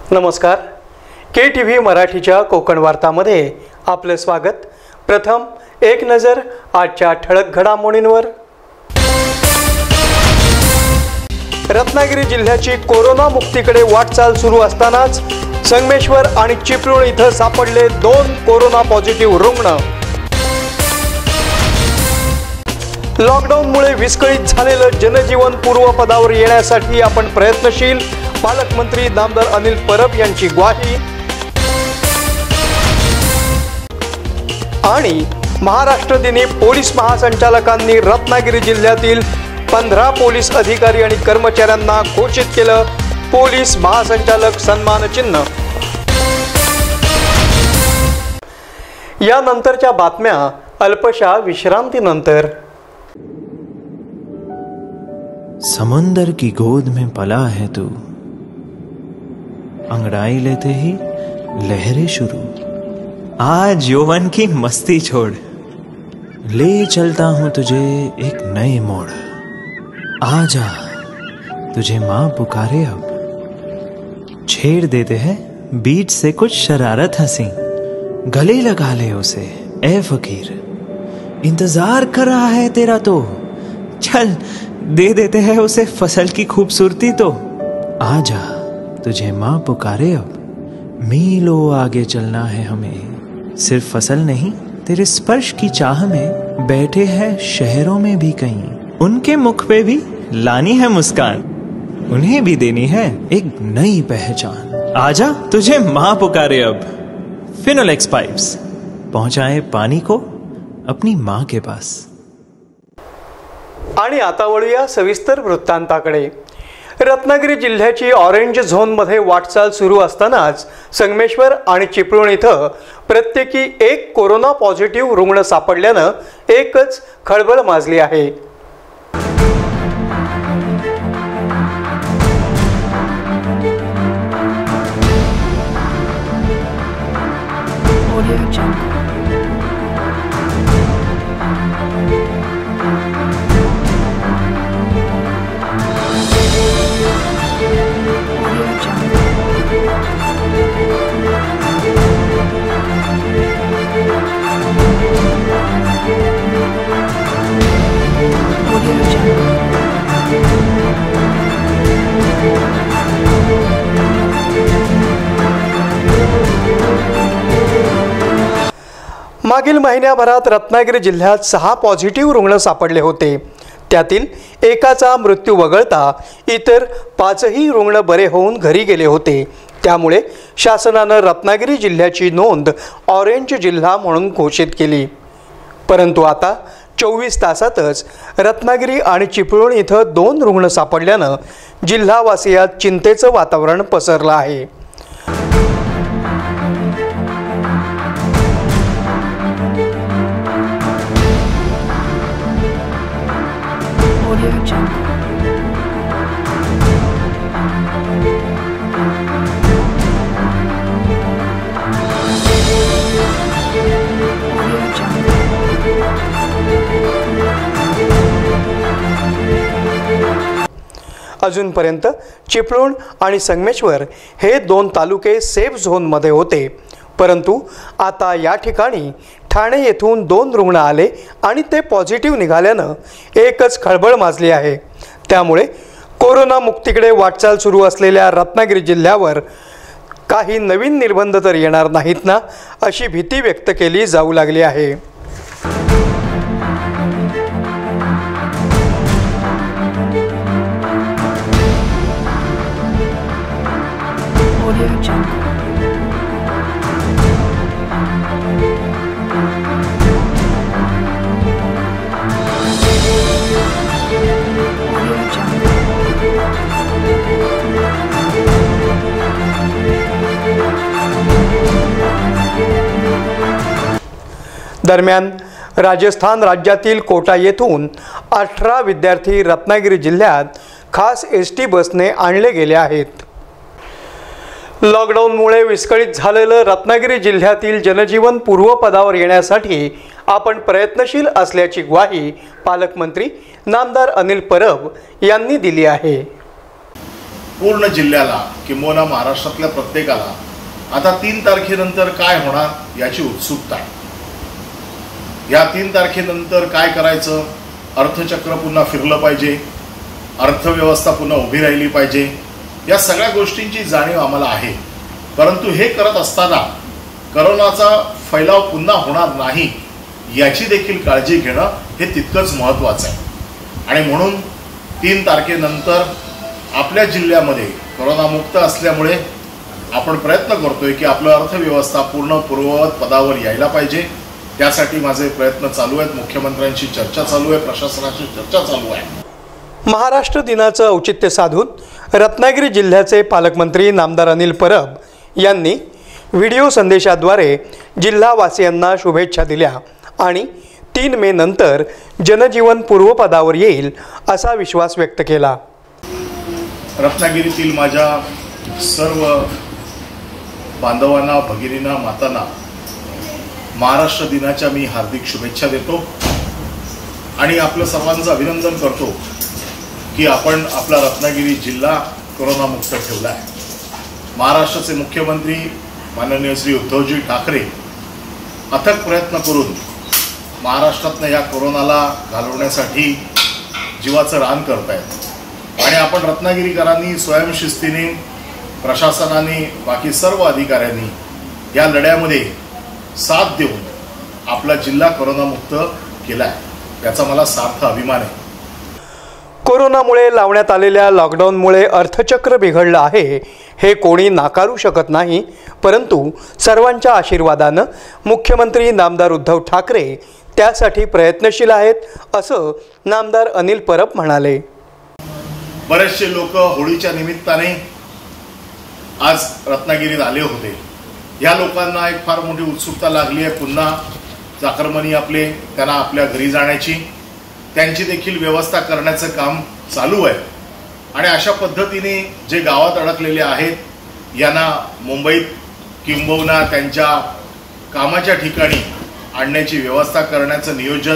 नमस्कार. KTV मराठीच्या कोकण वार्तामध्ये आपले स्वागत. प्रथम एक नजर आजच्या ठळक घडामोडींवर. रत्नागिरी जिल्ह्याची कोरोना मुक्तीकडे वाटचाल सुरू असतानाच संगमेश्वर आणि चिपळूण इथं सापडले 2 कोरोना पॉझिटिव्ह रुग्ण. लॉकडाऊनमुळे विस्कळीत झालेलं जनजीवन पूर्वपदावर येण्यासाठी आपण प्रयत्नशील. पालकमंत्री नामदार अनिल परब यांची ग्वाही. आणि महाराष्ट्र दिनी पोलीस महासंचालकांनी रत्नागिरी जिल्ह्यातील 15 पोलीस अधिकारी आणि कर्मचाऱ्यांना घोषित केलं पोलीस महासंचालक सन्मान चिन्ह. यानंतरच्या बातम्या अल्पशा विश्रांतीनंतर. समुंदर की गोद में पला है तू, अंगड़ाई लेते ही लहरें शुरू. आज यौवन की मस्ती छोड़, ले चलता हूं तुझे एक नए मोड़. आजा तुझे माँ पुकारे अब, छेड़ देते हैं बीच से कुछ शरारत हंसी. गले लगा ले उसे ए फकीर, इंतजार कर रहा है तेरा तो. चल दे देते हैं उसे फसल की खूबसूरती तो. आजा तुझे माँ पुकारे अब, मीलों आगे चलना है हमें. सिर्फ फसल नहीं, तेरे स्पर्श की चाह में बैठे हैं शहरों में भी कहीं. उनके मुख पे भी लानी है मुस्कान, उन्हें भी देनी है एक नई पहचान. आजा तुझे माँ पुकारे अब. फिनोलेक्स पाइप्स पहुंचाए पानी को अपनी माँ के पास. आणि आता वळूया सविस्तर वृत्तांताकडे. रत्नागिरी जिल्ह्याची ऑरेंज झोनमध्ये वाटचाल सुरू असतानाच संगमेश्वर आणि चिपळूण इथं प्रत्येकी 1 कोरोना पॉझिटिव्ह रुग्ण सापडल्यानं एकच खळबळ माजली आहे. मागील महिन्याभरात रत्नागिरी जिल्ह्यात 6 पॉझिटिव्ह रुग्ण सापडले होते. त्यातील एकाचा मृत्यू वगळता इतर 5ही रुग्ण बरे होऊन घरी गेले होते. त्यामुळे शासनानं रत्नागिरी जिल्ह्याची नोंद ऑरेंज जिल्हा म्हणून घोषित केली. परंतु आता 24 तासातच रत्नागिरी आणि चिपळूण इथं 2 रुग्ण सापडल्यानं जिल्हावासियात चिंतेचं वातावरण पसरलं आहे. अजूनपर्यंत चिपळूण आणि संगमेश्वर हे 2 तालुके सेफ झोनमध्ये होते. परंतु आता या ठिकाणी ठाणे येथून 2 रुग्ण आले आणि ते पॉझिटिव्ह निघाल्यानं एकच खळबळ माजली आहे. त्यामुळे कोरोना मुक्तीकडे वाटचाल सुरू असलेल्या रत्नागिरी जिल्ह्यावर काही नवीन निर्बंध तर येणार नाहीत ना, अशी भीती व्यक्त केली जाऊ लागली आहे. दरम्यान राजस्थान राज्यातील कोटा येथून 18 विद्यार्थी रत्नागिरी जिल्ह्यात खास एसटी बसने आणले गेले आहेत. लॉकडाऊनमुळे विस्कळीत झालेलं रत्नागिरी जिल्ह्यातील जनजीवन पूर्वपदावर येण्यासाठी आपण प्रयत्नशील असल्याची ग्वाही पालकमंत्री नामदार अनिल परब यांनी दिली आहे. पूर्ण जिल्ह्याला किंबहुना महाराष्ट्रातल्या प्रत्येकाला आता 3 तारखेनंतर काय होणार याची उत्सुकता आहे. या 3 तारखेनंतर काय करायचं, अर्थचक्र पुन्हा फिरलं पाहिजे, अर्थव्यवस्था पुन्हा उभी राहिली पाहिजे, या सगळ्या गोष्टींची जाणीव आम्हाला आहे. परंतु हे करत असताना करोनाचा फैलाव पुन्हा होणार नाही याची देखील काळजी घेणं हे तितकंच महत्त्वाचं आहे. आणि म्हणून 3 तारखेनंतर आपल्या जिल्ह्यामध्ये करोनामुक्त असल्यामुळे आपण प्रयत्न करतोय की आपलं अर्थव्यवस्था पूर्ण पूर्ववत पदावर यायला पाहिजे. त्यासाठी माझे प्रयत्न चालू आहेत. मुख्यमंत्र्यांशी चर्चा चालू आहे, प्रशासनाशी चर्चा चालू आहे. महाराष्ट्र दिनाचं औचित्य साधून रत्नागिरी जिल्ह्याचे पालकमंत्री नामदार अनिल परब यांनी व्हिडिओ संदेशाद्वारे जिल्हावासियांना शुभेच्छा दिल्या आणि 3 मे नंतर जनजीवन पूर्वपदावर येईल असा विश्वास व्यक्त केला. रत्नागिरीतील माझ्या सर्व बांधवांना, भगिनींना, मातांना महाराष्ट्र दिनाच्या मी हार्दिक शुभेच्छा देतो आणि आपलं सर्वांचं अभिनंदन करतो की आपण आपला रत्नागिरी जिल्हा कोरोनामुक्त ठेवला आहे. महाराष्ट्राचे मुख्यमंत्री माननीय श्री उद्धवजी ठाकरे अथक प्रयत्न करून महाराष्ट्रातनं या कोरोनाला घालवण्यासाठी जीवाचं रान करत आहेत आणि आपण रत्नागिरीकरांनी स्वयंशिस्तीने, प्रशासनाने, बाकी सर्व अधिकाऱ्यांनी या लढ्यामध्ये साथ देऊन आपला जिल्हा कोरोनामुक्त केला आहे, याचा मला सार्थ अभिमान आहे. कोरोनामुळे लावण्यात आलेल्या लॉकडाऊनमुळे अर्थचक्र बिघडलं आहे हे कोणी नाकारू शकत नाही. परंतु सर्वांच्या आशीर्वादानं मुख्यमंत्री नामदार उद्धव ठाकरे त्यासाठी प्रयत्नशील आहेत असं नामदार अनिल परब म्हणाले. बरेचसे लोक होळीच्या निमित्ताने आज रत्नागिरीत आले होते. या लोकांना एक फार मोठी उत्सुकता लागली आहे पुन्हा चाकरमानी त्यांना आपल्या घरी जाण्याची. त्यांची देखील व्यवस्था करण्याचं काम चालू आहे आणि अशा पद्धतीने जे गावात अडकलेले आहेत यांना मुंबईत किंबहुना त्यांच्या कामाच्या ठिकाणी आणण्याची व्यवस्था करण्याचं नियोजन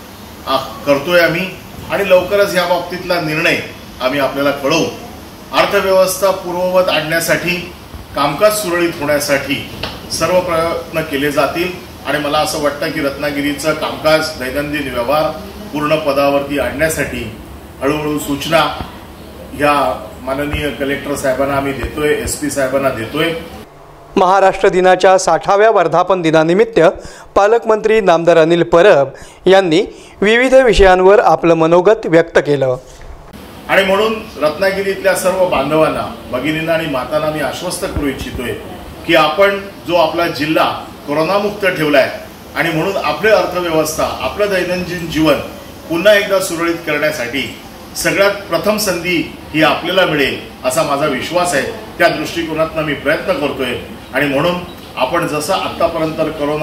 करतोय आम्ही आणि लवकरच या बाबतीतला निर्णय आम्ही आपल्याला कळवू. अर्थव्यवस्था पूर्ववत आणण्यासाठी, कामकाज सुरळीत होण्यासाठी सर्व प्रयत्न केले जातील आणि मला असं वाटतं की रत्नागिरीचं कामकाज, दैनंदिन व्यवहार पूर्ण पदावरती आणण्यासाठी हळूहळू सूचना ह्या माननीय कलेक्टर साहेबांना आम्ही देतोय, SP साहेबांना देतोय. महाराष्ट्र दिनाच्या 60व्या वर्धापन दिनानिमित्त पालकमंत्री नामदार अनिल परब यांनी विविध विषयांवर आपलं मनोगत व्यक्त केलं. आणि म्हणून रत्नागिरीतल्या सर्व बांधवांना, भगिनींना आणि मातांना मी आश्वस्त करू इच्छितोय की आपण जो आपला जिल्हा कोरोनामुक्त ठेवलाय आणि म्हणून आपली अर्थव्यवस्था, आपलं दैनंदिन जीवन पुन्हा एकदा सुरळीत करण्यासाठी सगळ्यात प्रथम संधी ही आपल्याला मिळेल असा माझा विश्वास आहे. त्या दृष्टिकोनातून मी प्रयत्न करतोय आणि म्हणून आपण जसं आतापर्यंत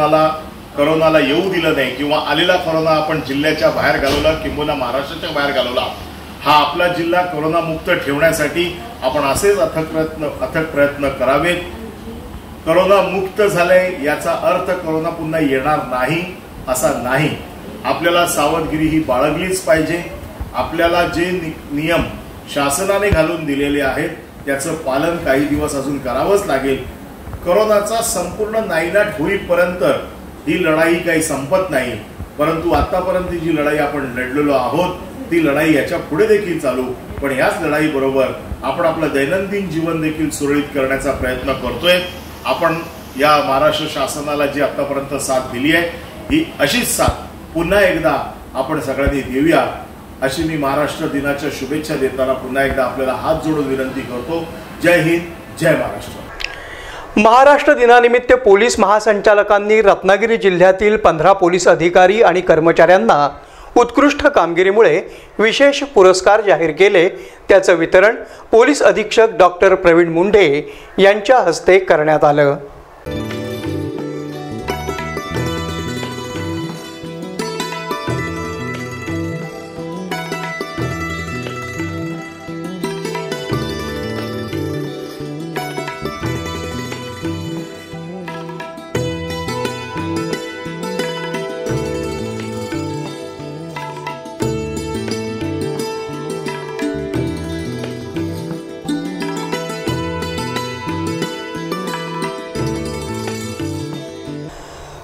करोनाला येऊ दिलं नाही किंवा आलेला कोरोना आपण जिल्ह्याच्या बाहेर घालवला किंवा महाराष्ट्राच्या बाहेर घालवला, हा आपला जिल्हा कोरोनामुक्त ठेवण्यासाठी आपण असेच अथक प्रयत्न करावेत. कोरोना मुक्त झालंय याचा अर्थ कोरोना पुन्हा येणार नाही असा नाही. आपल्याला सावधगिरी ही बाळगलीच पाहिजे. आपल्याला जे नियम शासनाने घालून दिलेले आहेत त्याचं पालन काही दिवस अजून करावंच लागेल. कोरोनाचा संपूर्ण नायनाट होईपर्यंत ही लढाई काही संपत नाही. परंतु आतापर्यंत जी लढाई आपण लढलेलो आहोत ती लढाई याच्या पुढे देखील चालू. पण याच लढाई बरोबर आपण आपलं दैनंदिन जीवन देखील सुरळीत करण्याचा प्रयत्न करतोय. आपण या महाराष्ट्र शासनाला जी आतापर्यंत साथ दिली आहे ही अशीच साथ पुन्हा एकदा आपण सगळ्यांनी देऊया अशी मी महाराष्ट्र दिनाच्या शुभेच्छा देताना पुन्हा एकदा आपल्याला हात जोडून विनंती करतो. जय हिंद, जय महाराष्ट्र. महाराष्ट्र दिनानिमित्त पोलीस महासंचालकांनी रत्नागिरी जिल्ह्यातील 15 पोलीस अधिकारी आणि कर्मचाऱ्यांना उत्कृष्ट कामगिरीमुळे विशेष पुरस्कार जाहीर केले. त्याचं वितरण पोलीस अधीक्षक डॉक्टर प्रवीण मुंढे यांच्या हस्ते करण्यात आलं.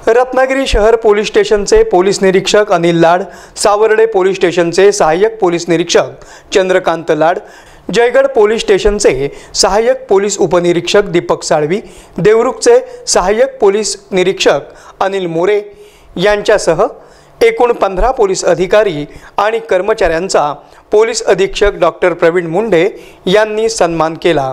रत्नागिरी शहर पोलीस स्टेशनचे पोलीस निरीक्षक अनिल लाड, सावर्डे पोलीस स्टेशनचे सहाय्यक पोलीस निरीक्षक चंद्रकांत लाड, जयगड पोलीस स्टेशनचे सहाय्यक पोलीस उपनिरीक्षक दीपक साळवी, देवरुखचे सहाय्यक पोलीस निरीक्षक अनिल मोरे यांच्यासह एकूण 15 पोलीस अधिकारी आणि कर्मचाऱ्यांचा पोलीस अधीक्षक डॉक्टर प्रवीण मुंडे यांनी सन्मान केला।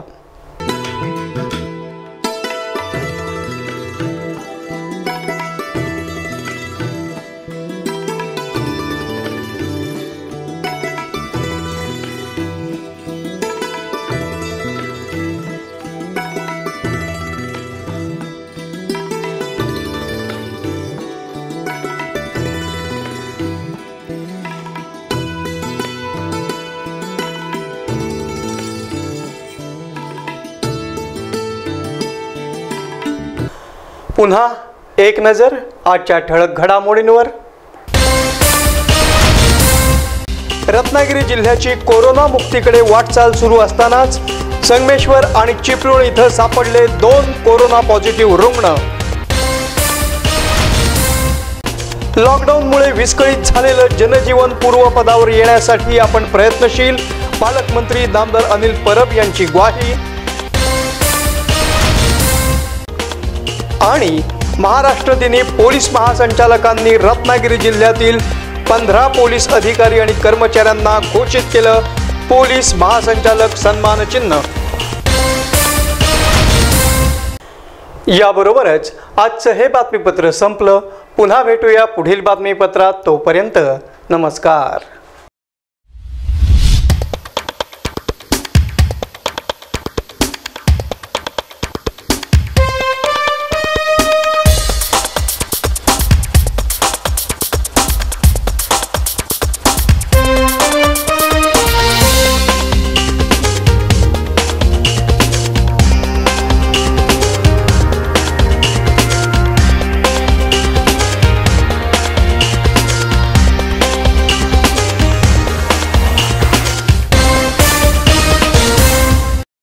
पुन्हा एक नजर आजच्या ठळक घडामोडींवर। रत्नागिरी जिल्ह्याची कोरोना मुक्तीकडे वाटचाल सुरू असतानाच संगमेश्वर आणि चिपळूण इथं सापडले 2 कोरोना पॉझिटिव्ह रुग्ण। लॉकडाऊनमुळे विस्कळीत झालेलं जनजीवन पूर्वपदावर येण्यासाठी आपण प्रयत्नशील, पालकमंत्री नामदार अनिल परब यांची ग्वाही। आणि महाराष्ट्र दिनी पोलीस महासंचालकांनी रत्नागिरी जिल्ह्यातील 15 पोलीस अधिकारी आणि कर्मचाऱ्यांना घोषित केलं पोलीस महासंचालक सन्मान चिन्ह। याबरोबरच आजचं हे बातमीपत्र संपलं। पुन्हा भेटूया पुढील बातमीपत्रात। तोपर्यंत नमस्कार।